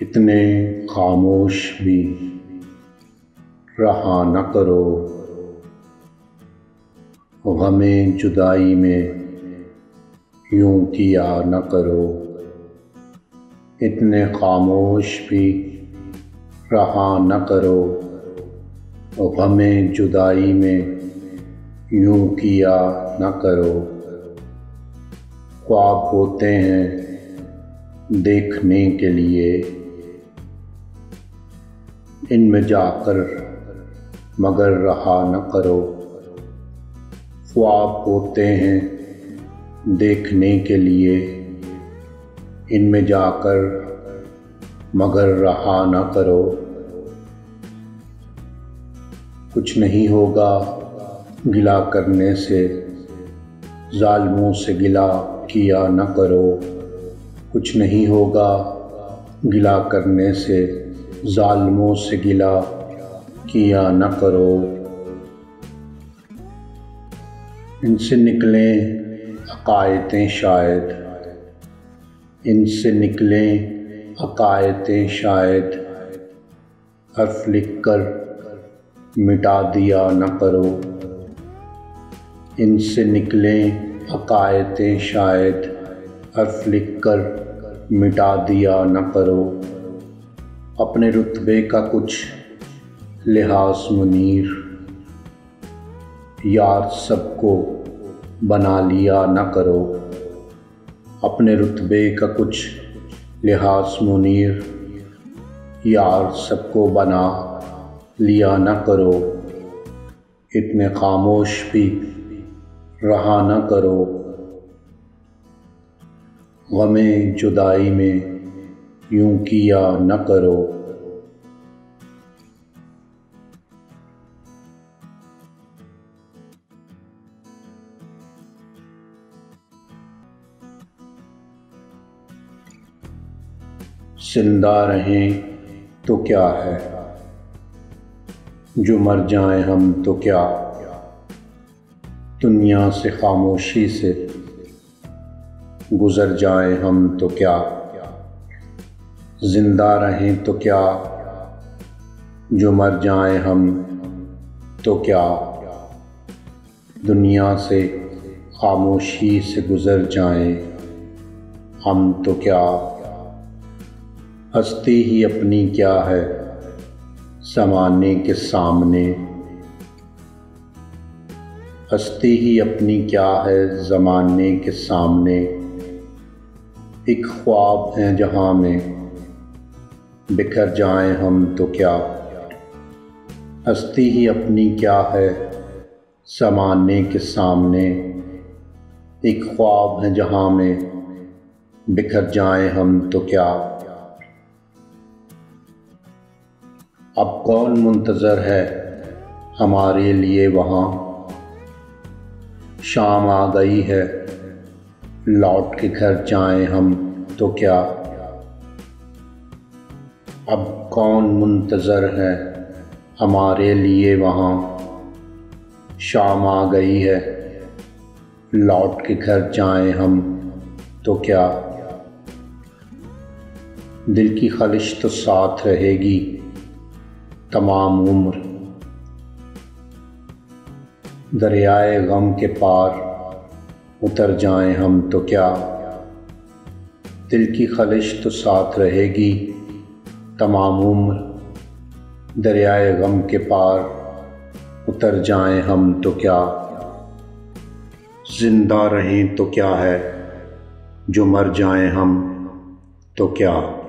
اتنے خاموش بھی رہا نہ کرو، غم جدائی میں یوں کیا نہ کرو۔ اتنے خاموش بھی رہا نہ کرو، غم جدائی میں یوں کیا نہ کرو۔ خواب ہوتے ہیں دیکھنے کے لیے، ان میں جا کر مگر رہا نہ کرو۔ خواب ہوتے ہیں دیکھنے کے لیے، ان میں جا کر مگر رہا نہ کرو۔ کچھ نہیں ہوگا گلہ کرنے سے، ظالموں سے گلہ کیا نہ کرو۔ کچھ نہیں ہوگا گلہ کرنے سے، ظالموں سے گلہ کیا نہ کرو۔ ان سے نکلیں عقائدیں شاید، ان سے نکلیں عقائدیں شاید، حرف لکھ کر مٹا دیا نہ کرو۔ ان سے نکلیں عقائدیں شاید، حرف لکھ کر مٹا دیا نہ کرو۔ اپنے رتبے کا کچھ لحاظ منیر، یار سب کو بنا لیا نہ کرو۔ اپنے رتبے کا کچھ لحاظ منیر، یار سب کو بنا لیا نہ کرو۔ اتنے خاموش بھی رہا نہ کرو، غم جدائی میں یوں کیا نہ کرو۔ زندہ رہیں تو کیا ہے، جو مر جائیں ہم تو کیا۔ دنیا سے خاموشی سے گزر جائیں ہم تو کیا۔ زندہ رہیں تو کیا، جو مر جائیں ہم تو کیا۔ دنیا سے خاموشی سے گزر جائیں ہم تو کیا۔ ہستی ہی اپنی کیا ہے زمانے کے سامنے، ہستی ہی اپنی کیا ہے زمانے کے سامنے۔ ایک خواب ہے جہاں میں بکھر جائیں ہم تو کیا۔ ہستی ہی اپنی کیا ہے زمانے کے سامنے، ایک خواب ہے جہاں میں بکھر جائیں ہم تو کیا۔ اب کون منتظر ہے ہمارے لیے وہاں، شام آ گئی ہے لوٹ کے گھر جائیں ہم تو کیا۔ اب کون منتظر ہے ہمارے لیے وہاں، شام آ گئی ہے لوٹ کے گھر جائیں ہم تو کیا۔ دل کی خلش تو ساتھ رہے گی تمام عمر، دریائے غم کے پار اتر جائیں ہم تو کیا۔ دل کی خلش تو ساتھ رہے گی تمام عمر، دریائے غم کے پار اتر جائیں ہم تو کیا۔ زندہ رہیں تو کیا ہے، جو مر جائیں ہم تو کیا۔